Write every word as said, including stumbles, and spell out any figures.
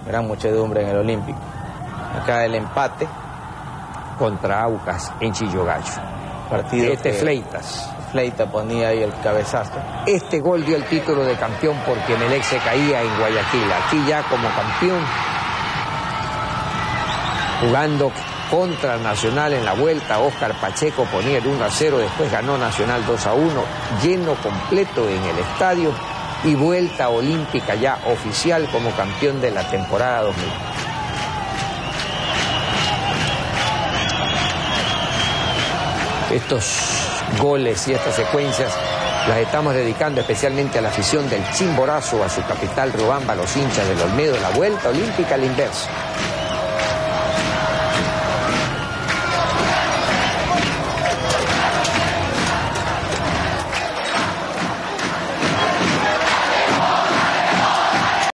gran muchedumbre en el Olímpico. Acá el empate contra Aucas en Chillogallo. Partido este que Fleitas. Fleita ponía ahí el cabezazo. Este gol dio el título de campeón porque Emelec se caía en Guayaquil. Aquí ya como campeón, jugando contra Nacional en la vuelta, Óscar Pacheco ponía el uno a cero, después ganó Nacional dos a uno, lleno completo en el estadio y vuelta olímpica ya oficial como campeón de la temporada dos mil. Estos goles y estas secuencias las estamos dedicando especialmente a la afición del Chimborazo, a su capital Riobamba, a los hinchas del Olmedo, la vuelta olímpica a la inversa.